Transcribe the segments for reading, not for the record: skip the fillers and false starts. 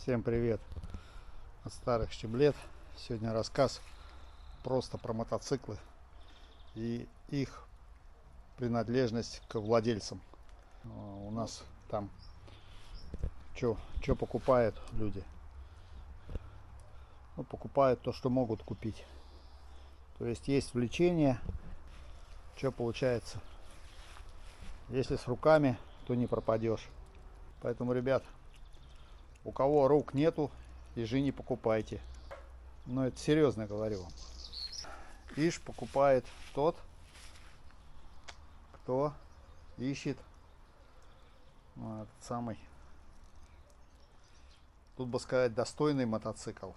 Всем привет от старых щеблет. Сегодня рассказ просто про мотоциклы и их принадлежность к владельцам. У нас там что покупают люди? Покупают то, что могут купить. То есть влечение. Что получается? Если с руками, то не пропадешь. Поэтому, ребят, у кого рук нету, ежи не покупайте. Но это серьезно говорю вам. Ишь покупает тот, кто ищет этот самый, тут бы сказать, достойный мотоцикл.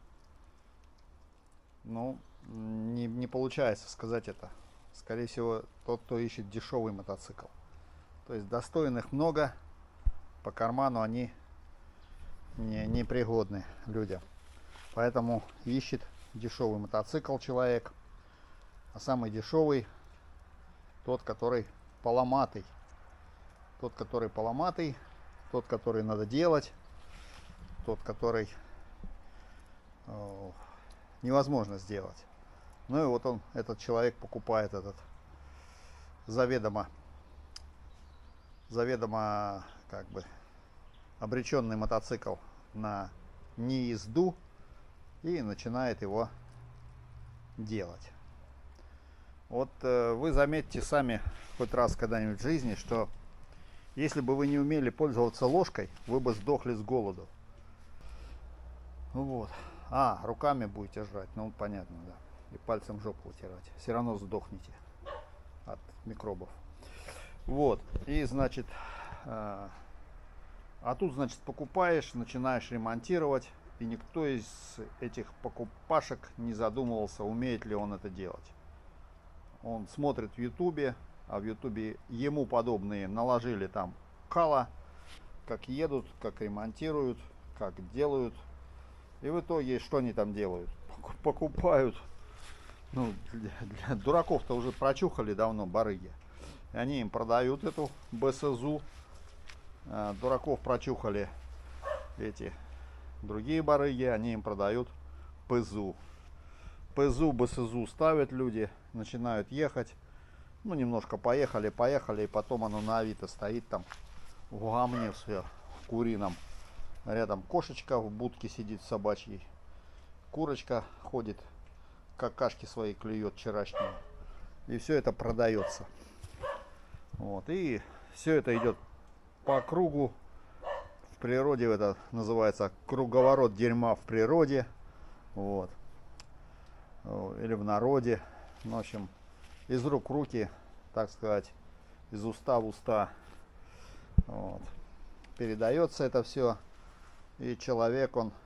Ну, не получается сказать это. Скорее всего, тот, кто ищет дешевый мотоцикл. То есть достойных много, по карману они непригодны людям. Поэтому ищет дешевый мотоцикл человек. А самый дешевый тот, который поломатый. Тот, который поломатый, тот, который надо делать, тот, который невозможно сделать. Ну и вот этот человек покупает этот заведомо как бы обреченный мотоцикл на неезду и начинает его делать. Вот вы заметьте сами хоть раз когда-нибудь в жизни, что если бы вы не умели пользоваться ложкой, вы бы сдохли с голоду. Вот. Руками будете жрать, ну понятно, да. И пальцем жопу утирать. Все равно сдохнете от микробов. Вот. И значит, тут, значит, покупаешь, начинаешь ремонтировать, и никто из этих покупашек не задумывался, умеет ли он это делать. Он смотрит в Ютубе, а в Ютубе ему подобные наложили там кала, как едут, как ремонтируют, как делают. И в итоге что они там делают? Покупают. Ну, для дураков-то уже прочухали давно барыги. И они им продают эту БСЗу. Дураков прочухали эти другие барыги, они им продают ПЗУ. ПЗУ, БСЗУ ставят люди, начинают ехать. Ну, немножко поехали, и потом оно на Авито стоит там в гамне все, в курином. Рядом кошечка в будке сидит собачьей. Курочка ходит, какашки свои клюет вчерашние. И все это продается. Вот, и все это идет по кругу. В природе это называется круговорот дерьма в природе. Вот. Или в народе. В общем, из рук в руки, так сказать, из уста в уста. Вот. Передается это все. И человек он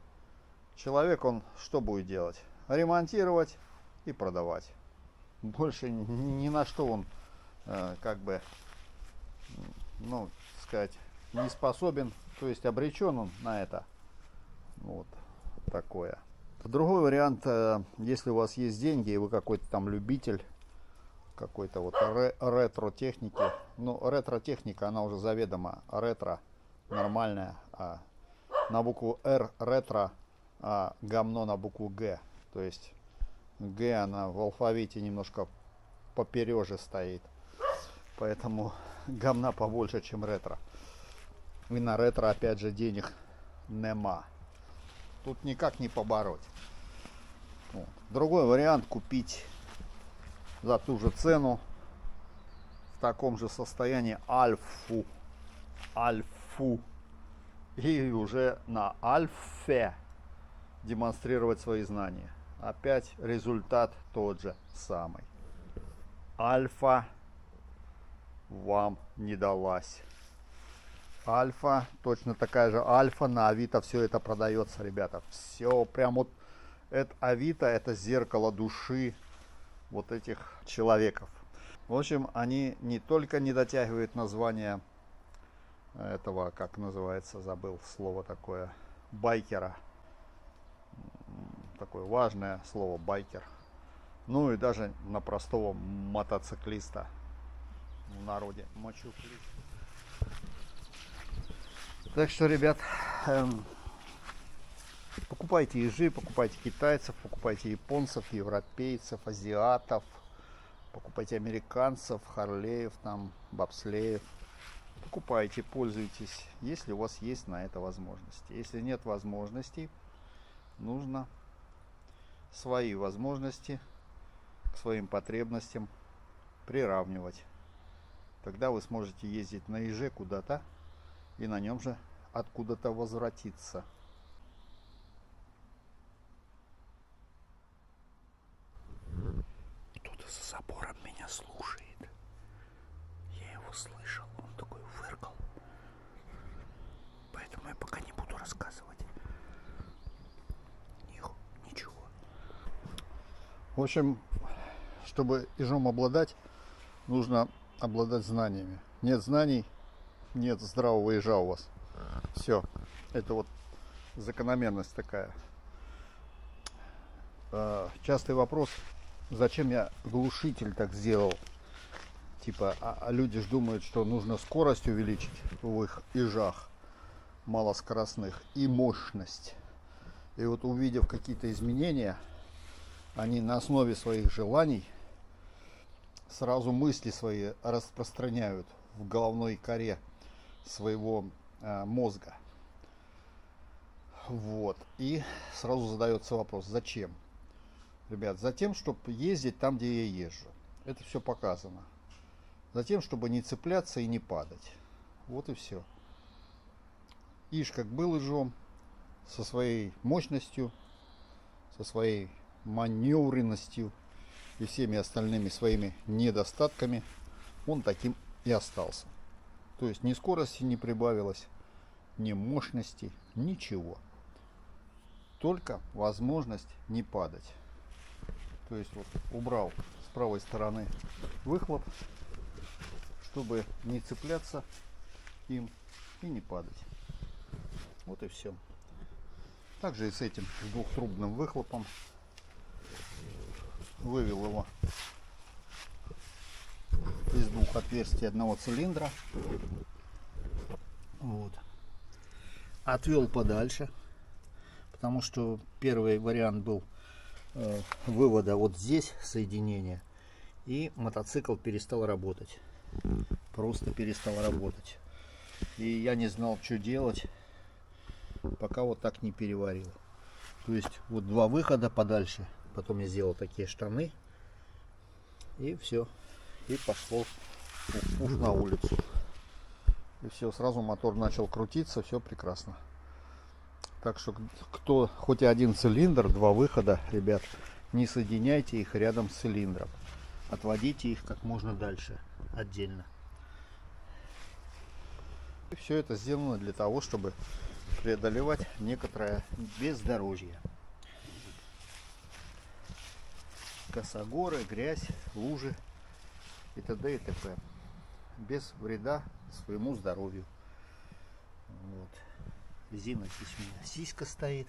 что будет делать? Ремонтировать и продавать. Больше ни на что он как бы, ну, сказать, не способен, то есть обречен он на это. Вот такое. Другой вариант, если у вас есть деньги и вы какой-то там любитель какой-то вот ретро-техники. Ну, ретро-техника, она уже заведомо ретро, нормальная, а на букву Р ретро, а гамно на букву Г. То есть Г, она в алфавите немножко попереже стоит. Поэтому гамна побольше, чем ретро. И на ретро, опять же, денег нема. Тут никак не побороть. Вот. Другой вариант — купить за ту же цену в таком же состоянии альфу. И уже на альфе демонстрировать свои знания. Опять результат тот же самый. Альфа вам не далась. Альфа, точно такая же альфа, на Авито все это продается, ребята. Все прям вот, это Авито, это зеркало души вот этих человеков. В общем, они не только не дотягивают название этого, как называется, забыл слово такое, байкера. Такое важное слово байкер. Ну и даже на простого мотоциклиста в народе мочуклист. Так что, ребят, Покупайте ежи, покупайте китайцев, покупайте японцев, европейцев, азиатов, покупайте американцев, харлеев, там, бобслеев. Покупайте, пользуйтесь, если у вас есть на это возможности. Если нет возможностей, нужно свои возможности к своим потребностям приравнивать. Тогда вы сможете ездить на еже куда-то и на нем же откуда-то возвратиться. Кто-то за забором меня слушает. Я его слышал, он такой фыркал. Поэтому я пока не буду рассказывать. Ничего. В общем, чтобы ежом обладать, нужно обладать знаниями. Нет знаний, нет здравого ежа у вас. Все. Это вот закономерность такая. Частый вопрос, зачем я глушитель так сделал? Типа, люди же думают, что нужно скорость увеличить в их ежах малоскоростных и мощность. И вот увидев какие-то изменения, они на основе своих желаний сразу мысли свои распространяют в головной коре своего мозга. Вот. И сразу задается вопрос, зачем? Ребят, затем, чтобы ездить там, где я езжу. Это все показано. Затем, чтобы не цепляться и не падать. Вот и все. Иж как был ежом, со своей мощностью, со своей маневренностью и всеми остальными своими недостатками, он таким и остался. То есть ни скорости не прибавилось, ни мощности, ничего. Только возможность не падать. То есть вот убрал с правой стороны выхлоп, чтобы не цепляться им и не падать. Вот и все. Также и с этим двухтрубным выхлопом. Вывел его из двух отверстий одного цилиндра. Вот. Отвел подальше, потому что первый вариант был вывода вот здесь соединения, и мотоцикл перестал работать. Просто перестал работать. И я не знал, что делать, пока вот так не переварил. То есть вот два выхода подальше. Потом я сделал такие штаны. И все. И пошел уж на улицу. И все, сразу мотор начал крутиться. Все прекрасно. Так что кто хоть и один цилиндр, два выхода, ребят, не соединяйте их рядом с цилиндром. Отводите их как можно дальше, отдельно. И все это сделано для того, чтобы преодолевать некоторое бездорожье. Косогоры, грязь, лужи и т.д. и т.п. Без вреда своему здоровью. Вот. Резина здесь у меня сиська стоит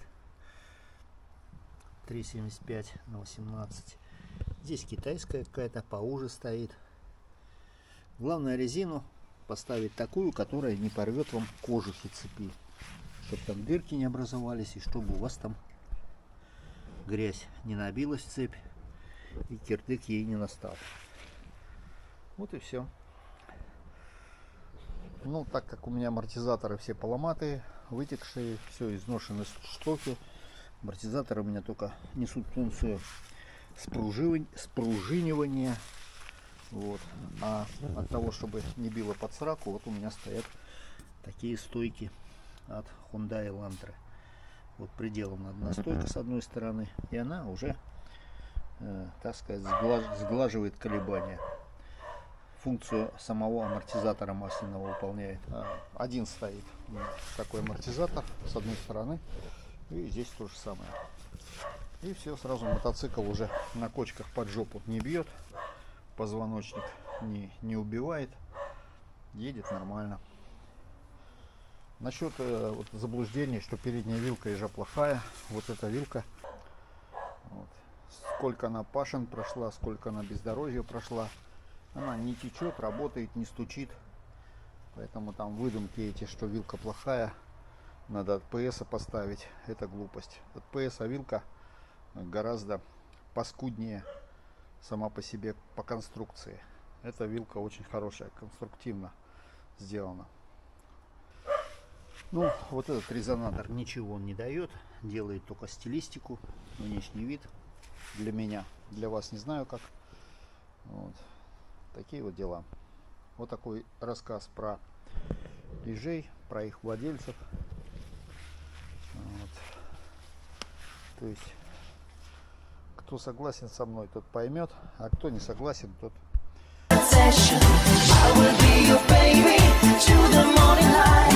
3,75 на 18. Здесь китайская какая-то поуже стоит. Главное резину поставить такую, которая не порвет вам кожухи цепи, чтобы там дырки не образовались и чтобы у вас там грязь не набилась в цепь и кирдык ей не настал. Вот и все. Ну, так как у меня амортизаторы все поломатые, вытекшие, все изношены штоки, амортизаторы у меня только несут функцию спружинивания. Вот. А от того, чтобы не било под сраку, вот у меня стоят такие стойки от Hyundai Elantra. Вот приделана одна стойка с одной стороны, и она уже, так сказать, сглаживает колебания. Функцию самого амортизатора масляного выполняет. Один стоит такой амортизатор с одной стороны, и здесь то же самое. И все, сразу мотоцикл уже на кочках под жопу не бьет, позвоночник не убивает, едет нормально. Насчет вот, заблуждений, что передняя вилка ежа плохая, вот эта вилка, вот, сколько она пашен прошла, сколько она бездорожья прошла, она не течет, работает, не стучит. Поэтому там выдумки эти, что вилка плохая, надо от PS поставить. Это глупость. От PS вилка гораздо паскуднее сама по себе по конструкции. Эта вилка очень хорошая, конструктивно сделана. Ну, вот этот резонатор ничего он не дает, делает только стилистику, внешний вид для меня, для вас не знаю как. Вот. Такие вот дела. Вот такой рассказ про ежей, про их владельцев. Вот. То есть, кто согласен со мной, тот поймет, а кто не согласен, тот... I will be your baby to the morning light.